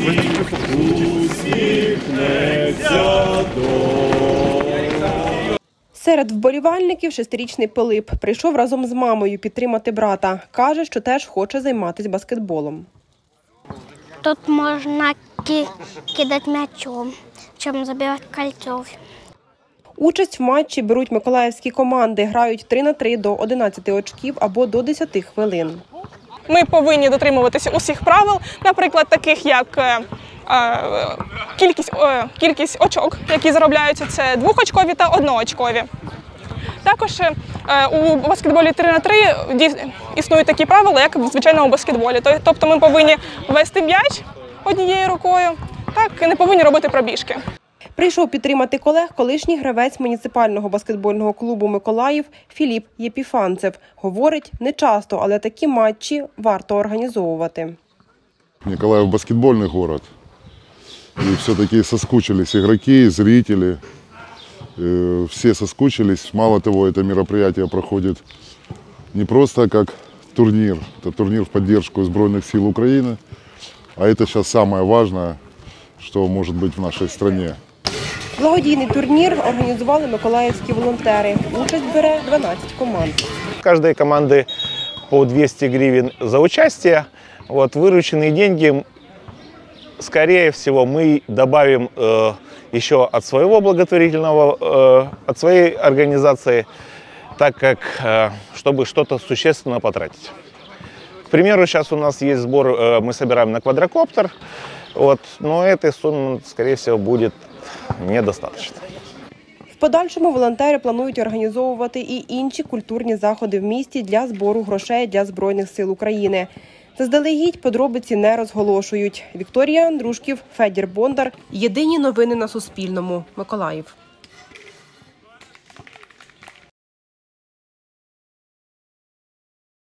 Серед вболівальників 6-річний Пилип прийшов разом з мамою підтримати брата. Каже, що теж хоче займатися баскетболом. Тут можна кидати м'ячом, щоб забивати кольцов. Участь в матчі беруть миколаївські команди, грають 3 на 3 до 11 очків або до 10 хвилин. Ми повинні дотримуватися усіх правил, наприклад, таких як кількість очок, які заробляються, це 2-очкові та 1-очкові. Також у баскетболі 3 на 3 існують такі правила, як в звичайному баскетболі. Тобто ми повинні вести м'яч однією рукою, так і не повинні робити пробіжки. Прийшов підтримати колег колишній гравець муніципального баскетбольного клубу «Миколаїв» Філіп Єпіфанцев. Говорить, не часто, але такі матчі варто організовувати. Миколаїв – баскетбольний город. И все-таки соскучились игроки, зрители. Все соскучились. Мало того, это мероприятие проходит не просто как турнир. Это турнир в поддержку Збройных сил Украины. А это сейчас самое важное, что может быть в нашей стране. Благодійний турнір організували миколаївські волонтери. Участь бере 12 команд. Каждой команды по 200 гривен за участие. Вырученные деньги, скорее всего, мы добавим еще от своего благотворительного, от своей организации, так как, чтобы что-то существенно потратить. К примеру, сейчас у нас есть сбор, мы собираем на квадрокоптер, но этой суммы, скорее всего, будет недостаточно. В подальшому волонтери планують організовувати і інші культурні заходи в місті для збору грошей для Збройних сил України. Заздалегідь подробиці не розголошують. Вікторія Андрушків, Федір Бондар. Єдині новини на Суспільному. Миколаїв.